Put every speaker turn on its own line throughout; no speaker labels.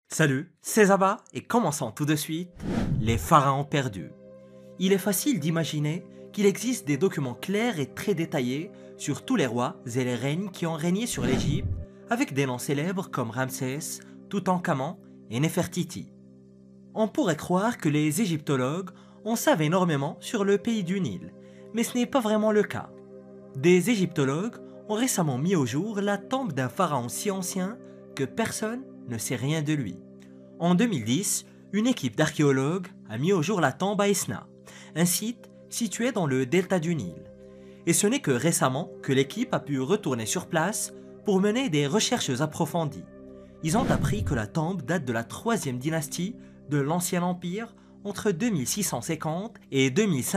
Salut, c'est Zaba et commençons tout de suite les pharaons perdus. Il est facile d'imaginer qu'il existe des documents clairs et très détaillés sur tous les rois et les reines qui ont régné sur l'Égypte, avec des noms célèbres comme Ramsès, Toutankhamon et Néfertiti. On pourrait croire que les égyptologues en savent énormément sur le pays du Nil, mais ce n'est pas vraiment le cas. Des égyptologues ont récemment mis au jour la tombe d'un pharaon si ancien que personne ne sait rien de lui. En 2010, une équipe d'archéologues a mis au jour la tombe à Esna, un site situé dans le delta du Nil. Et ce n'est que récemment que l'équipe a pu retourner sur place pour mener des recherches approfondies. Ils ont appris que la tombe date de la 3e dynastie de l'Ancien Empire entre 2650 et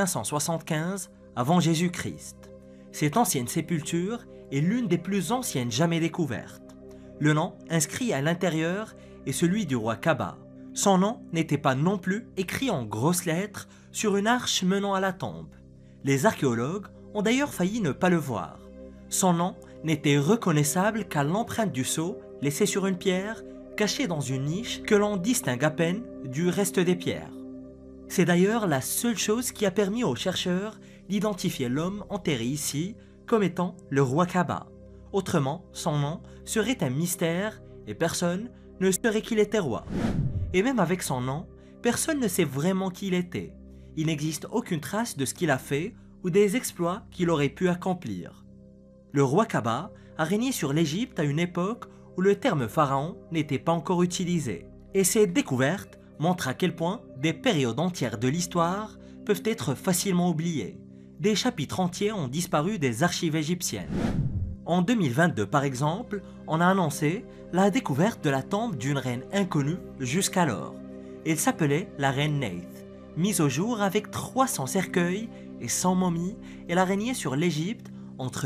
2575 avant Jésus-Christ. Cette ancienne sépulture est l'une des plus anciennes jamais découvertes. Le nom inscrit à l'intérieur est celui du roi Kaba. Son nom n'était pas non plus écrit en grosses lettres sur une arche menant à la tombe. Les archéologues ont d'ailleurs failli ne pas le voir. Son nom n'était reconnaissable qu'à l'empreinte du sceau laissée sur une pierre cachée dans une niche que l'on distingue à peine du reste des pierres. C'est d'ailleurs la seule chose qui a permis aux chercheurs d'identifier l'homme enterré ici comme étant le roi Kaba. Autrement, son nom serait un mystère et personne ne saurait qu'il était roi. Et même avec son nom, personne ne sait vraiment qui il était. Il n'existe aucune trace de ce qu'il a fait ou des exploits qu'il aurait pu accomplir. Le roi Kaba a régné sur l'Égypte à une époque où le terme pharaon n'était pas encore utilisé. Et ces découvertes montrent à quel point des périodes entières de l'histoire peuvent être facilement oubliées. Des chapitres entiers ont disparu des archives égyptiennes. En 2022 par exemple, on a annoncé la découverte de la tombe d'une reine inconnue jusqu'alors. Elle s'appelait la reine Neith. Mise au jour avec 300 cercueils et 100 momies, elle a régné sur l'Égypte entre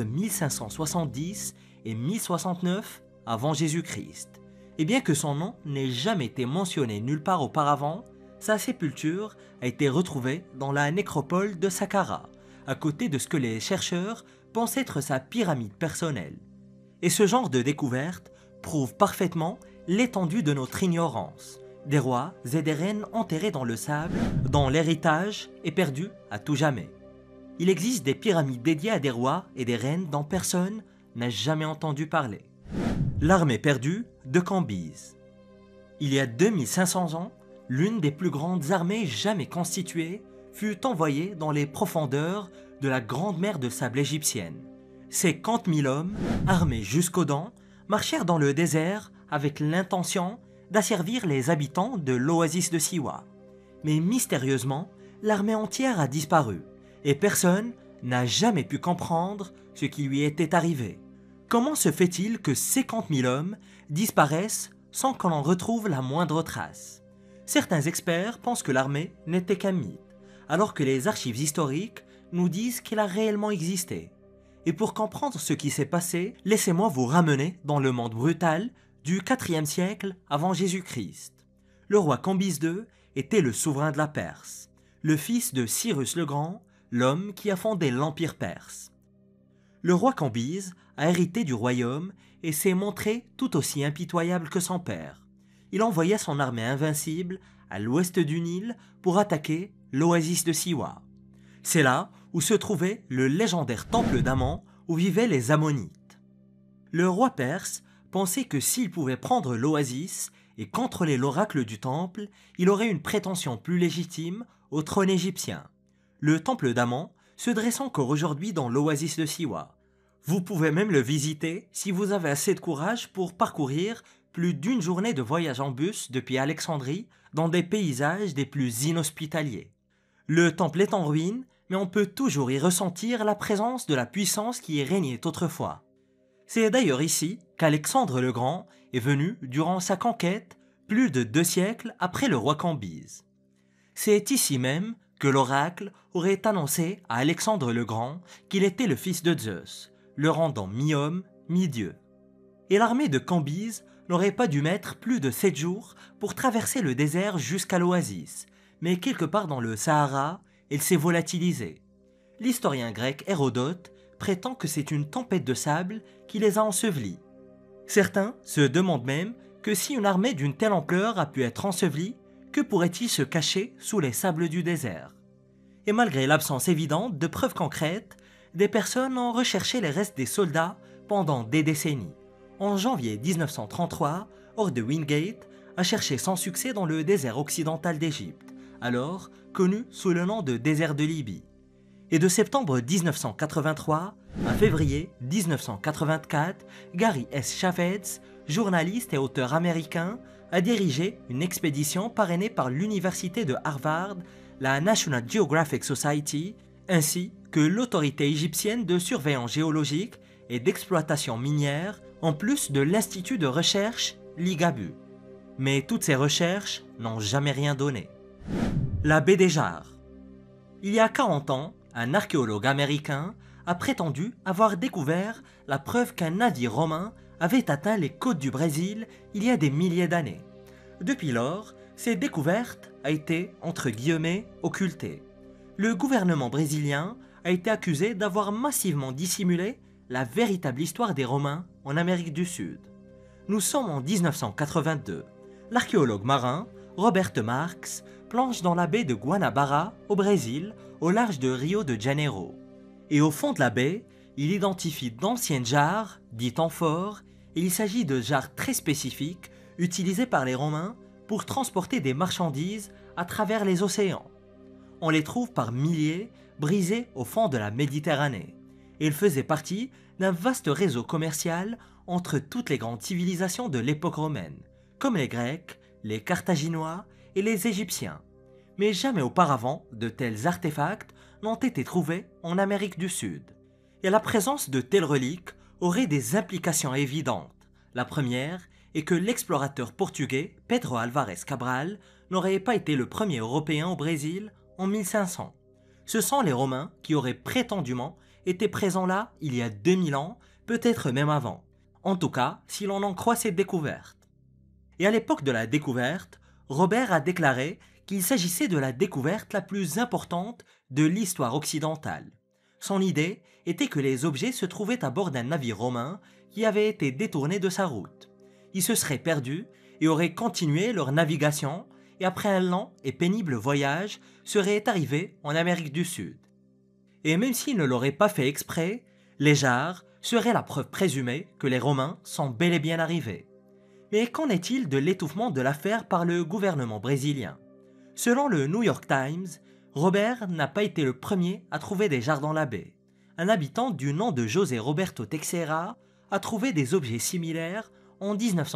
1570 et 1069 avant Jésus-Christ. Et bien que son nom n'ait jamais été mentionné nulle part auparavant, sa sépulture a été retrouvée dans la nécropole de Saqqara, à côté de ce que les chercheurs pensent être sa pyramide personnelle. Et ce genre de découverte prouve parfaitement l'étendue de notre ignorance. Des rois et des reines enterrés dans le sable, dont l'héritage est perdu à tout jamais. Il existe des pyramides dédiées à des rois et des reines dont personne n'a jamais entendu parler. L'armée perdue de Cambyse. Il y a 2500 ans, l'une des plus grandes armées jamais constituées fut envoyée dans les profondeurs de la grande mer de sable égyptienne. 50 000 hommes, armés jusqu'aux dents, marchèrent dans le désert avec l'intention d'asservir les habitants de l'oasis de Siwa. Mais mystérieusement, l'armée entière a disparu et personne n'a jamais pu comprendre ce qui lui était arrivé. Comment se fait-il que 50 000 hommes disparaissent sans qu'on en retrouve la moindre trace? Certains experts pensent que l'armée n'était qu'un mythe, alors que les archives historiques nous disent qu'elle a réellement existé. Et pour comprendre ce qui s'est passé, laissez-moi vous ramener dans le monde brutal du IVe siècle avant Jésus-Christ. Le roi Cambyse II était le souverain de la Perse, le fils de Cyrus le Grand, l'homme qui a fondé l'Empire perse. Le roi Cambyse a hérité du royaume et s'est montré tout aussi impitoyable que son père. Il envoya son armée invincible à l'ouest du Nil pour attaquer l'oasis de Siwa. C'est là où se trouvait le légendaire temple d'Amon où vivaient les Ammonites. Le roi perse pensait que s'il pouvait prendre l'oasis et contrôler l'oracle du temple, il aurait une prétention plus légitime au trône égyptien. Le temple d'Amon se dresse encore aujourd'hui dans l'oasis de Siwa. Vous pouvez même le visiter si vous avez assez de courage pour parcourir plus d'une journée de voyage en bus depuis Alexandrie dans des paysages des plus inhospitaliers. Le temple est en ruine, mais on peut toujours y ressentir la présence de la puissance qui y régnait autrefois. C'est d'ailleurs ici qu'Alexandre le Grand est venu durant sa conquête plus de 2 siècles après le roi Cambyse. C'est ici même que l'oracle aurait annoncé à Alexandre le Grand qu'il était le fils de Zeus, le rendant mi-homme, mi-dieu. Et l'armée de Cambyse n'aurait pas dû mettre plus de 7 jours pour traverser le désert jusqu'à l'oasis, mais quelque part dans le Sahara, elle s'est volatilisée. L'historien grec Hérodote prétend que c'est une tempête de sable qui les a ensevelis. Certains se demandent même que si une armée d'une telle ampleur a pu être ensevelie, que pourrait-il se cacher sous les sables du désert? Et malgré l'absence évidente de preuves concrètes, des personnes ont recherché les restes des soldats pendant des décennies. En janvier 1933, Horde Wingate a cherché sans succès dans le désert occidental d'Égypte, alors connu sous le nom de désert de Libye. Et de septembre 1983 à février 1984, Gary S. Chavez, journaliste et auteur américain, a dirigé une expédition parrainée par l'université de Harvard, la National Geographic Society, ainsi que l'autorité égyptienne de surveillance géologique et d'exploitation minière, en plus de l'Institut de recherche l'IGABU. Mais toutes ces recherches n'ont jamais rien donné. La baie des Jarres. Il y a 40 ans, un archéologue américain a prétendu avoir découvert la preuve qu'un navire romain avait atteint les côtes du Brésil il y a des milliers d'années. Depuis lors, cette découverte a été, entre guillemets, occultée. Le gouvernement brésilien a été accusé d'avoir massivement dissimulé la véritable histoire des Romains en Amérique du Sud. Nous sommes en 1982. L'archéologue marin, Roberto Marques, plonge dans la baie de Guanabara, au Brésil, au large de Rio de Janeiro. Et au fond de la baie, il identifie d'anciennes jarres, dites amphores, et il s'agit de jarres très spécifiques utilisées par les Romains pour transporter des marchandises à travers les océans. On les trouve par milliers, brisées au fond de la Méditerranée. Et ils faisaient partie d'un vaste réseau commercial entre toutes les grandes civilisations de l'époque romaine, comme les Grecs, les Carthaginois et les Égyptiens. Mais jamais auparavant de tels artefacts n'ont été trouvés en Amérique du Sud. Et la présence de telles reliques aurait des implications évidentes. La première est que l'explorateur portugais Pedro Álvares Cabral n'aurait pas été le premier Européen au Brésil en 1500. Ce sont les Romains qui auraient prétendument été présents là il y a 2000 ans, peut-être même avant. En tout cas, si l'on en croit cette découverte. Et à l'époque de la découverte, Robert a déclaré qu'il s'agissait de la découverte la plus importante de l'histoire occidentale. Son idée était que les objets se trouvaient à bord d'un navire romain qui avait été détourné de sa route. Ils se seraient perdus et auraient continué leur navigation et après un lent et pénible voyage seraient arrivés en Amérique du Sud. Et même s'ils ne l'auraient pas fait exprès, les jarres seraient la preuve présumée que les Romains sont bel et bien arrivés. Mais qu'en est-il de l'étouffement de l'affaire par le gouvernement brésilien? Selon le New York Times, Robert n'a pas été le premier à trouver des jarres dans la baie. Un habitant du nom de José Roberto Teixeira a trouvé des objets similaires en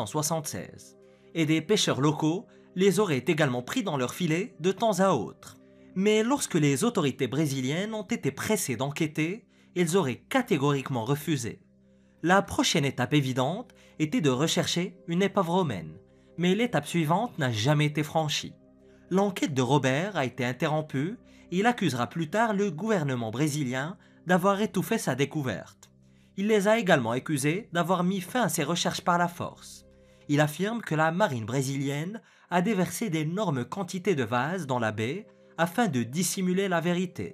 1976. Et des pêcheurs locaux les auraient également pris dans leurs filets de temps à autre. Mais lorsque les autorités brésiliennes ont été pressées d'enquêter, ils auraient catégoriquement refusé. La prochaine étape évidente était de rechercher une épave romaine, mais l'étape suivante n'a jamais été franchie. L'enquête de Robert a été interrompue et il accusera plus tard le gouvernement brésilien d'avoir étouffé sa découverte. Il les a également accusés d'avoir mis fin à ses recherches par la force. Il affirme que la marine brésilienne a déversé d'énormes quantités de vase dans la baie afin de dissimuler la vérité.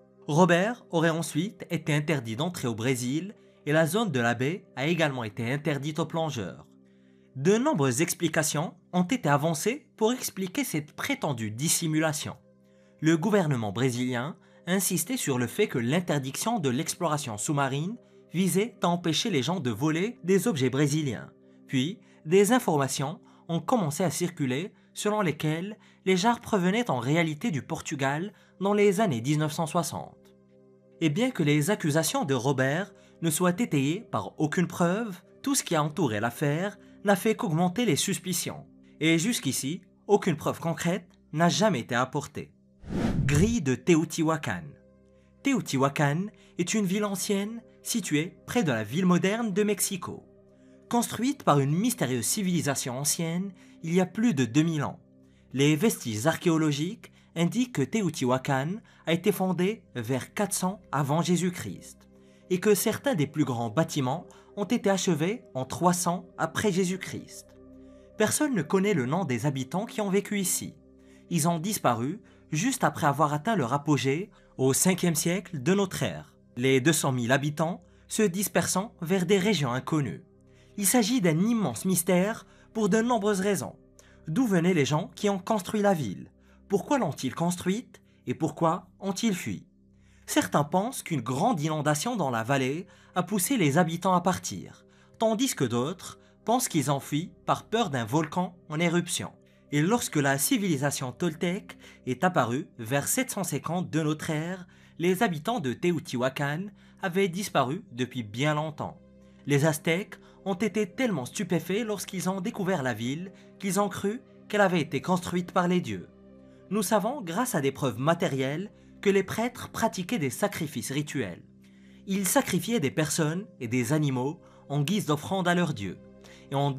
Robert aurait ensuite été interdit d'entrer au Brésil et la zone de la baie a également été interdite aux plongeurs. De nombreuses explications ont été avancées pour expliquer cette prétendue dissimulation. Le gouvernement brésilien insistait sur le fait que l'interdiction de l'exploration sous-marine visait à empêcher les gens de voler des objets brésiliens. Puis, des informations ont commencé à circuler selon lesquelles les jarres provenaient en réalité du Portugal dans les années 1960. Et bien que les accusations de Robert ne soient étayées par aucune preuve, tout ce qui a entouré l'affaire n'a fait qu'augmenter les suspicions. Et jusqu'ici, aucune preuve concrète n'a jamais été apportée. Grille de Teotihuacan. Teotihuacan est une ville ancienne située près de la ville moderne de Mexico. Construite par une mystérieuse civilisation ancienne il y a plus de 2000 ans. Les vestiges archéologiques indiquent que Teotihuacan a été fondée vers 400 avant Jésus-Christ et que certains des plus grands bâtiments ont été achevés en 300 après Jésus-Christ. Personne ne connaît le nom des habitants qui ont vécu ici. Ils ont disparu juste après avoir atteint leur apogée au 5e siècle de notre ère, les 200 000 habitants se dispersant vers des régions inconnues. Il s'agit d'un immense mystère pour de nombreuses raisons. D'où venaient les gens qui ont construit la ville? Pourquoi l'ont-ils construite? Et pourquoi ont-ils fui? Certains pensent qu'une grande inondation dans la vallée a poussé les habitants à partir, tandis que d'autres pensent qu'ils ont fui par peur d'un volcan en éruption. Et lorsque la civilisation toltèque est apparue vers 750 de notre ère, les habitants de Teotihuacan avaient disparu depuis bien longtemps. Les Aztèques ont été tellement stupéfaits lorsqu'ils ont découvert la ville qu'ils ont cru qu'elle avait été construite par les dieux. Nous savons, grâce à des preuves matérielles, que les prêtres pratiquaient des sacrifices rituels. Ils sacrifiaient des personnes et des animaux en guise d'offrande à leurs dieux. Et en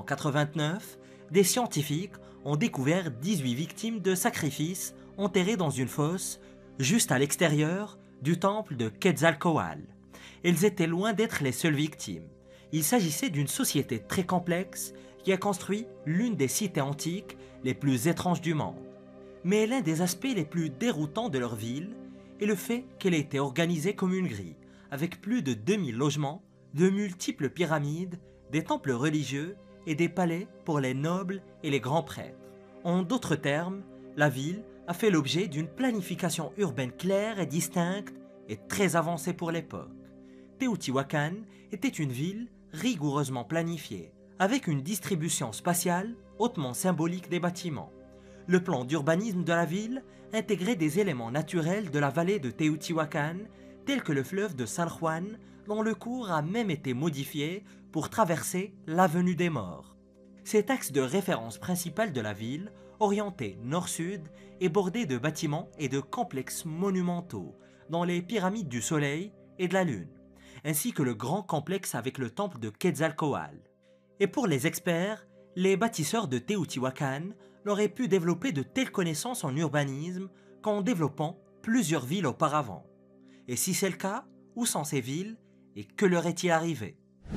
1989, des scientifiques ont découvert 18 victimes de sacrifices enterrées dans une fosse juste à l'extérieur du temple de Quetzalcoatl. Elles étaient loin d'être les seules victimes. Il s'agissait d'une société très complexe qui a construit l'une des cités antiques les plus étranges du monde. Mais l'un des aspects les plus déroutants de leur ville est le fait qu'elle était organisée comme une grille, avec plus de 2000 logements, de multiples pyramides, des temples religieux et des palais pour les nobles et les grands prêtres. En d'autres termes, la ville a fait l'objet d'une planification urbaine claire et distincte et très avancée pour l'époque. Teotihuacan était une ville rigoureusement planifiée, avec une distribution spatiale hautement symbolique des bâtiments. Le plan d'urbanisme de la ville intégrait des éléments naturels de la vallée de Teotihuacan, tels que le fleuve de San Juan, dont le cours a même été modifié pour traverser l'avenue des Morts. Cet axe de référence principal de la ville, orienté nord-sud, est bordé de bâtiments et de complexes monumentaux, dont les pyramides du Soleil et de la Lune, ainsi que le grand complexe avec le temple de Quetzalcoatl. Et pour les experts, les bâtisseurs de Teotihuacan n'auraient pu développer de telles connaissances en urbanisme qu'en développant plusieurs villes auparavant. Et si c'est le cas, où sont ces villes et que leur est-il arrivé?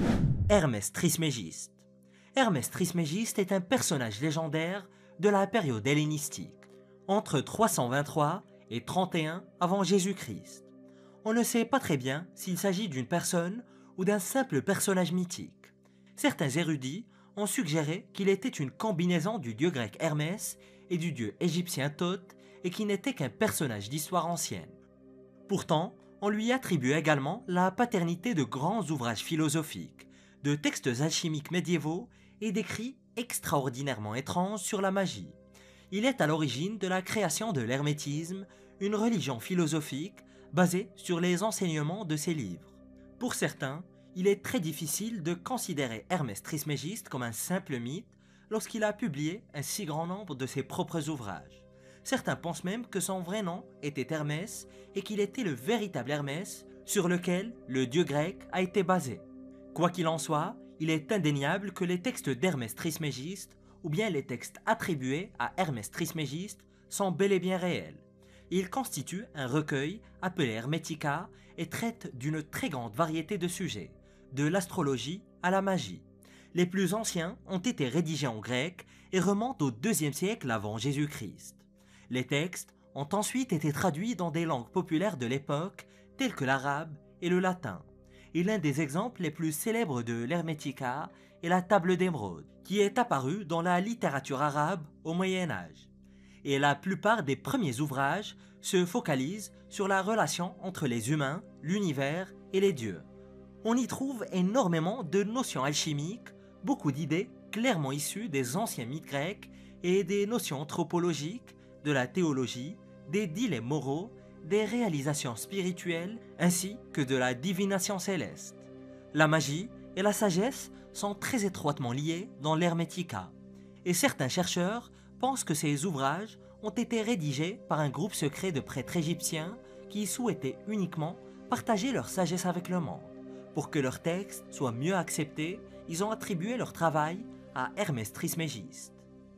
Hermès Trismégiste. Hermès Trismégiste est un personnage légendaire de la période hellénistique, entre 323 et 31 avant Jésus-Christ. On ne sait pas très bien s'il s'agit d'une personne ou d'un simple personnage mythique. Certains érudits ont suggéré qu'il était une combinaison du dieu grec Hermès et du dieu égyptien Thoth et qu'il n'était qu'un personnage d'histoire ancienne. Pourtant, on lui attribue également la paternité de grands ouvrages philosophiques, de textes alchimiques médiévaux et d'écrits extraordinairement étranges sur la magie. Il est à l'origine de la création de l'hermétisme, une religion philosophique basée sur les enseignements de ses livres. Pour certains, il est très difficile de considérer Hermès Trismégiste comme un simple mythe lorsqu'il a publié un si grand nombre de ses propres ouvrages. Certains pensent même que son vrai nom était Hermès et qu'il était le véritable Hermès sur lequel le dieu grec a été basé. Quoi qu'il en soit, il est indéniable que les textes d'Hermès Trismégiste, ou bien les textes attribués à Hermès Trismégiste, sont bel et bien réels. Ils constituent un recueil appelé Hermetica et traitent d'une très grande variété de sujets, de l'astrologie à la magie. Les plus anciens ont été rédigés en grec et remontent au IIe siècle avant Jésus-Christ. Les textes ont ensuite été traduits dans des langues populaires de l'époque telles que l'arabe et le latin. Et l'un des exemples les plus célèbres de l'Hermetica est la Table d'Émeraude, qui est apparue dans la littérature arabe au Moyen Âge. Et la plupart des premiers ouvrages se focalisent sur la relation entre les humains, l'univers et les dieux. On y trouve énormément de notions alchimiques, beaucoup d'idées clairement issues des anciens mythes grecs et des notions anthropologiques, de la théologie, des dilemmes moraux, des réalisations spirituelles ainsi que de la divination céleste. La magie et la sagesse sont très étroitement liées dans l'Hermetica, et certains chercheurs pensent que ces ouvrages ont été rédigés par un groupe secret de prêtres égyptiens qui souhaitaient uniquement partager leur sagesse avec le monde. Pour que leurs textes soient mieux acceptés, ils ont attribué leur travail à Hermès Trismégiste.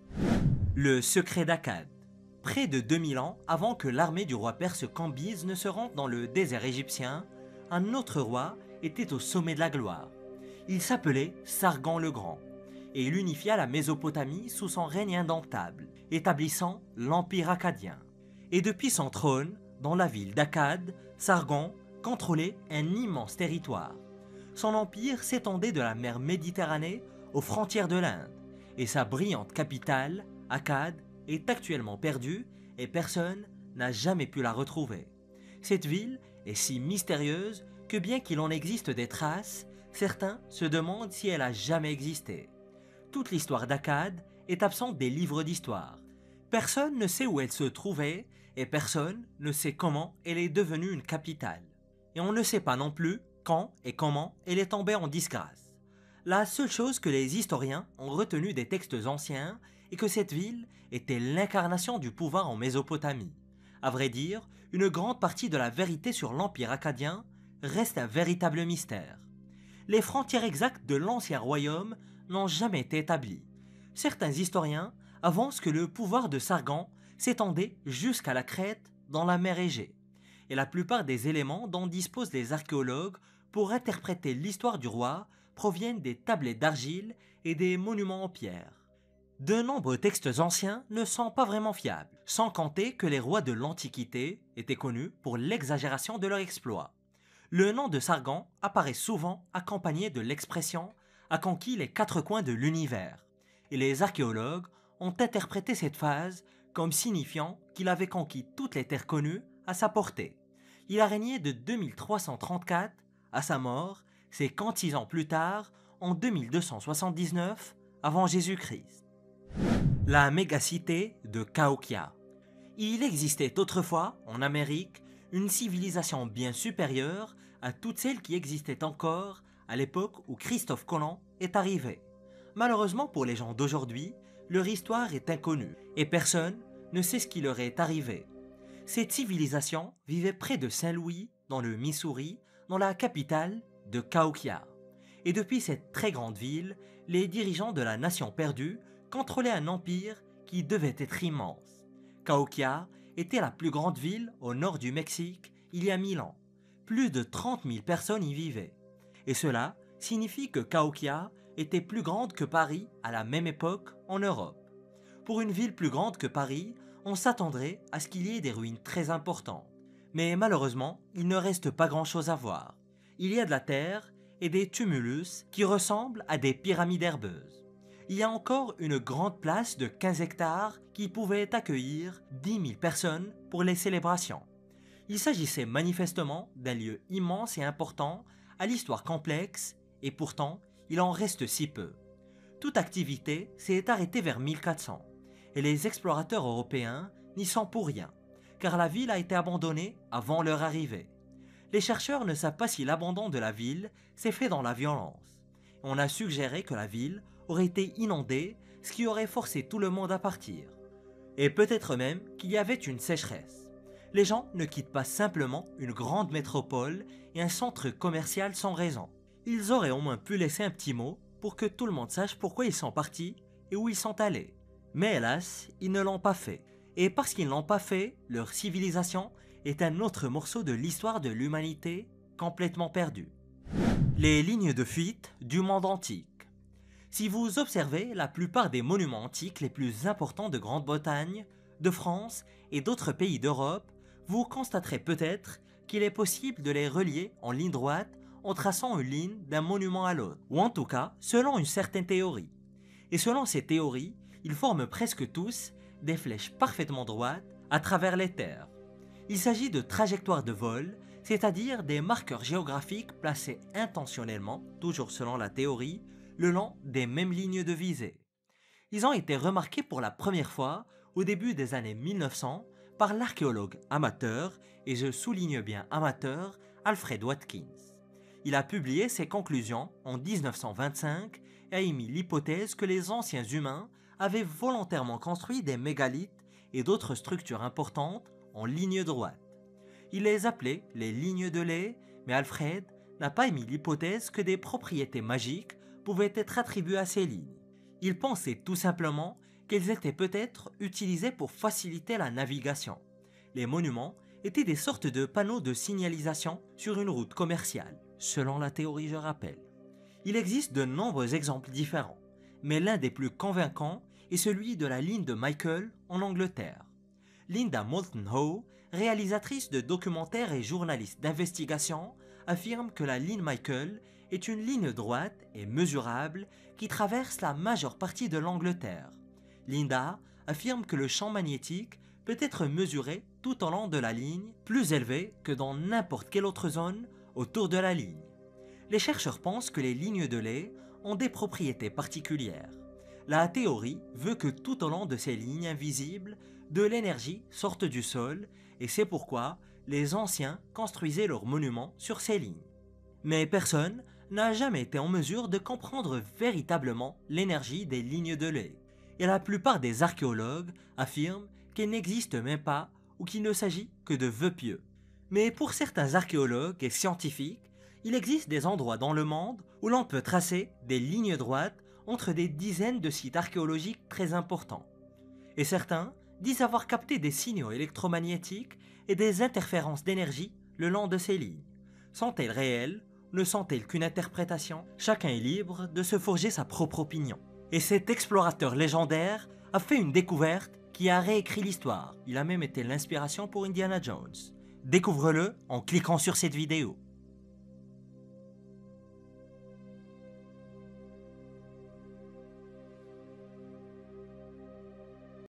Le secret d'Akkad. Près de 2000 ans avant que l'armée du roi perse Cambyse ne se rende dans le désert égyptien, un autre roi était au sommet de la gloire. Il s'appelait Sargon le Grand, et il unifia la Mésopotamie sous son règne indomptable, établissant l'Empire akkadien. Et depuis son trône, dans la ville d'Akkad, Sargon contrôlait un immense territoire. Son empire s'étendait de la mer Méditerranée aux frontières de l'Inde, et sa brillante capitale, Akkad, est actuellement perdue et personne n'a jamais pu la retrouver. Cette ville est si mystérieuse que bien qu'il en existe des traces, certains se demandent si elle a jamais existé. Toute l'histoire d'Akkad est absente des livres d'histoire. Personne ne sait où elle se trouvait et personne ne sait comment elle est devenue une capitale. Et on ne sait pas non plus quand et comment elle est tombée en disgrâce. La seule chose que les historiens ont retenu des textes anciens est que cette ville était l'incarnation du pouvoir en Mésopotamie. À vrai dire, une grande partie de la vérité sur l'Empire akkadien reste un véritable mystère. Les frontières exactes de l'ancien royaume n'ont jamais été établies. Certains historiens avancent que le pouvoir de Sargon s'étendait jusqu'à la Crète dans la mer Égée, et la plupart des éléments dont disposent les archéologues pour interpréter l'histoire du roi proviennent des tablettes d'argile et des monuments en pierre. De nombreux textes anciens ne sont pas vraiment fiables, sans compter que les rois de l'Antiquité étaient connus pour l'exagération de leurs exploits. Le nom de Sargon apparaît souvent accompagné de l'expression « a conquis les quatre coins de l'univers », et les archéologues ont interprété cette phase comme signifiant qu'il avait conquis toutes les terres connues à sa portée. Il a régné de 2334 à sa mort, c'est 46 ans plus tard, en 2279 avant Jésus-Christ. La mégacité de Cahokia. Il existait autrefois, en Amérique, une civilisation bien supérieure à toutes celles qui existaient encore à l'époque où Christophe Colomb est arrivé. Malheureusement pour les gens d'aujourd'hui, leur histoire est inconnue et personne ne sait ce qui leur est arrivé. Cette civilisation vivait près de Saint-Louis, dans le Missouri, dans la capitale de Cahokia. Et depuis cette très grande ville, les dirigeants de la nation perdue contrôlaient un empire qui devait être immense. Cahokia était la plus grande ville au nord du Mexique il y a 1000 ans. Plus de 30 000 personnes y vivaient. Et cela signifie que Cahokia était plus grande que Paris à la même époque en Europe. Pour une ville plus grande que Paris, on s'attendrait à ce qu'il y ait des ruines très importantes. Mais malheureusement, il ne reste pas grand-chose à voir. Il y a de la terre et des tumulus qui ressemblent à des pyramides herbeuses. Il y a encore une grande place de 15 hectares qui pouvait accueillir 10 000 personnes pour les célébrations. Il s'agissait manifestement d'un lieu immense et important à l'histoire complexe et pourtant il en reste si peu. Toute activité s'est arrêtée vers 1400 et les explorateurs européens n'y sont pour rien car la ville a été abandonnée avant leur arrivée. Les chercheurs ne savent pas si l'abandon de la ville s'est fait dans la violence. On a suggéré que la ville aurait été inondée, ce qui aurait forcé tout le monde à partir. Et peut-être même qu'il y avait une sécheresse. Les gens ne quittent pas simplement une grande métropole et un centre commercial sans raison. Ils auraient au moins pu laisser un petit mot pour que tout le monde sache pourquoi ils sont partis et où ils sont allés. Mais hélas, ils ne l'ont pas fait. Et parce qu'ils ne l'ont pas fait, leur civilisation est un autre morceau de l'histoire de l'humanité complètement perdu. Les lignes de fuite du monde antique. Si vous observez la plupart des monuments antiques les plus importants de Grande-Bretagne, de France et d'autres pays d'Europe, vous constaterez peut-être qu'il est possible de les relier en ligne droite en traçant une ligne d'un monument à l'autre, ou en tout cas selon une certaine théorie. Et selon ces théories, ils forment presque tous des flèches parfaitement droites à travers les terres. Il s'agit de trajectoires de vol, c'est-à-dire des marqueurs géographiques placés intentionnellement, toujours selon la théorie, le long des mêmes lignes de visée. Ils ont été remarqués pour la première fois au début des années 1900 par l'archéologue amateur, et je souligne bien amateur, Alfred Watkins. Il a publié ses conclusions en 1925 et a émis l'hypothèse que les anciens humains avaient volontairement construit des mégalithes et d'autres structures importantes en ligne droite. Il les appelait les lignes de lait, mais Alfred n'a pas émis l'hypothèse que des propriétés magiques pouvaient être attribuées à ces lignes. Il pensait tout simplement qu'elles étaient peut-être utilisées pour faciliter la navigation. Les monuments étaient des sortes de panneaux de signalisation sur une route commerciale, selon la théorie je rappelle. Il existe de nombreux exemples différents, mais l'un des plus convaincants est celui de la ligne de Michael en Angleterre. Linda Moulton Howe, réalisatrice de documentaires et journaliste d'investigation, affirme que la ligne Michael est une ligne droite et mesurable qui traverse la majeure partie de l'Angleterre. Linda affirme que le champ magnétique peut être mesuré tout au long de la ligne, plus élevé que dans n'importe quelle autre zone autour de la ligne. Les chercheurs pensent que les lignes de lait ont des propriétés particulières. La théorie veut que tout au long de ces lignes invisibles, de l'énergie sorte du sol et c'est pourquoi les anciens construisaient leurs monuments sur ces lignes. Mais personne n'a jamais été en mesure de comprendre véritablement l'énergie des lignes de lait. Et la plupart des archéologues affirment qu'elles n'existent même pas ou qu'il ne s'agit que de vœux pieux. Mais pour certains archéologues et scientifiques, il existe des endroits dans le monde où l'on peut tracer des lignes droites entre des dizaines de sites archéologiques très importants. Et certains disent avoir capté des signaux électromagnétiques et des interférences d'énergie le long de ces lignes. Sont-elles réelles? Ne sont-elles qu'une interprétation? Chacun est libre de se forger sa propre opinion. Et cet explorateur légendaire a fait une découverte qui a réécrit l'histoire. Il a même été l'inspiration pour Indiana Jones. Découvre-le en cliquant sur cette vidéo.